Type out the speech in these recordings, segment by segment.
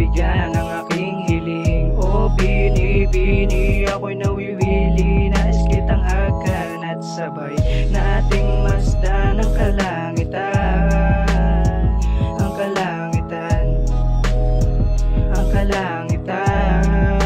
pagbigyan ng aking hiling. O bini-bini, ako'y nawiwili, nais kitang hagan at sabay nating masdan ang kalangitan. Ang kalangitan, ang kalangitan.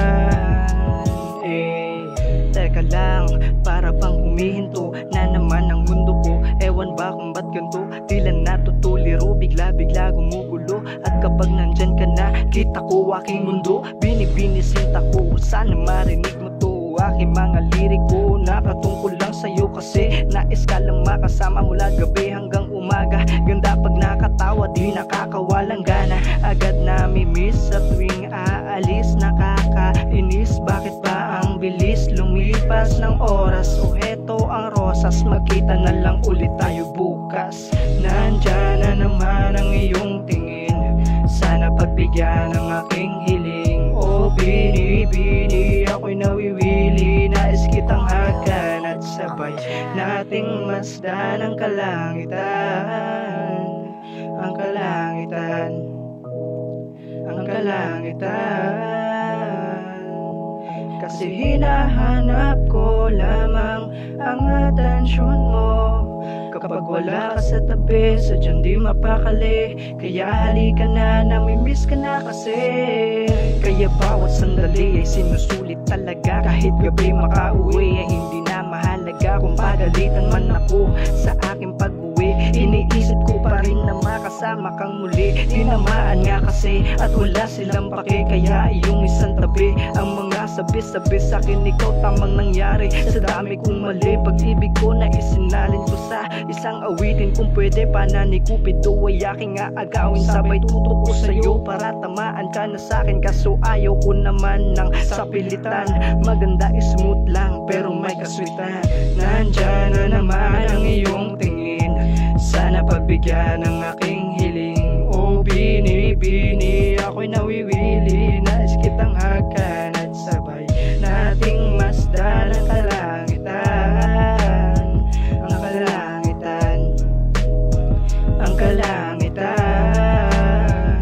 Teka lang, para bang humihinto na naman ang mundo ko. Ewan ba kung ba't ganito, tila natutuliro, bigla-bigla gumugulo. At kapag nandyan ka na, kita ko aking mundo, binibinisinta ko. Sana marinig mo to, aking mga liriko. Nakatungkol lang sa'yo kasi nais ka lang makasama mula gabi hanggang umaga. Ganda pag nakatawa, di nakakawalang gana. Agad namimiss sa tuwing aalis, nakakainis. Bakit ba ang bilis lumipas ng oras? O heto ang rosas, magkita na lang ulit tayo bukas. Nandyan na naman ang iyong tingin, sana pagbigyan ng aking hiling. O bini-bini, ako'y nawiwili, nais kitang hagan at sabay nating masdan ang kalangitan. Ang kalangitan, ang kalangitan. Kasi hinahanap ko lamang ang atensyon mo. Kapag wala ka sa tabi, sadyang di mapakali. Kaya halika na, namimiss ka na kasi. Kaya bawat sandali ay sinusulit talaga. Kahit gabi makauwi ay hindi na mahalaga. Kung pagalitan man ako sa aking pag-uwi, iniisip ko pa rin na makasama kang muli. Tinamaan nga kasi at wala silang pake, kaya iyong isang tabi ang mga sabi-sabi sa'kin. Ikaw tamang nangyari sa dami kong mali. Pag-ibig ko na isinalin ko sa isang awitin. Kung pwede pana ni Cupido ay aking aagawin. Sabay tutok ko sa'yo para tamaan ka na sa'kin. Kaso ayaw ko naman ng sapilitan. Maganda smooth lang pero may kaswitan. Nandyan na naman ang iyong tingin, sana pagbigyan ng aking hiling. O bini-bini, ako'y nawiwili, nais kitang hagan at sabay nating masdan ang kalangitan. Ang kalangitan, ang kalangitan.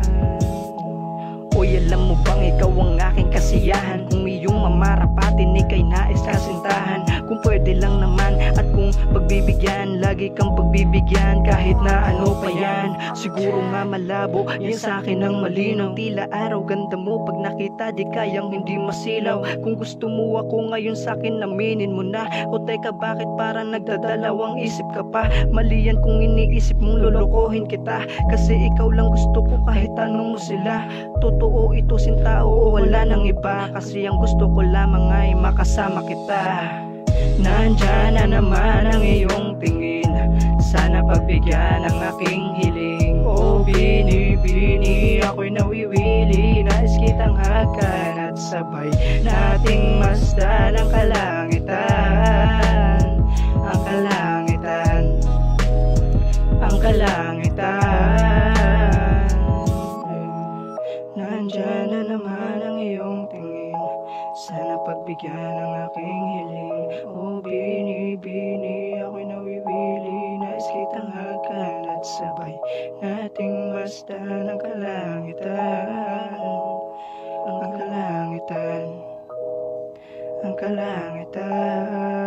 Uy, alam mo bang ikaw ang aking kasiyahan? Kung iyong mamarapatin, ika'y nais kasintahan. Kung pwede lang naman at kung pagbibigyan, lagi kang pagbibigyan kahit na ano pa yan. Siguro nga malabo, yan sa'kin ang malinaw. Tila araw ganda mo, pag nakita di kayang hindi masilaw. Kung gusto mo ako ngayon sa'kin, aminin mo na. O teka, bakit parang nagdadalawang isip ka pa? Mali yan kung iniisip mong lolokohin kita, kasi ikaw lang gusto ko kahit tanong mo sila. Totoo ito sintao o wala nang iba, kasi ang gusto ko lamang ay makasama kita. Nandyan na naman ang iyong tingin, sana pagbigyan ng aking hiling. O bini-bini, ako'y nawiwili, nais kitang hagan at sabay nating masdan ang kalangitan. Ang kalangitan, ang kalangitan. Nandyan na naman ang iyong tingin, sana pagbigyan ng aking hiling. O bini-bini, ako'y nawiwili, nais kitang hagan at sabay nating masdan ang kalangitan. Ang kalangitan, ang kalangitan.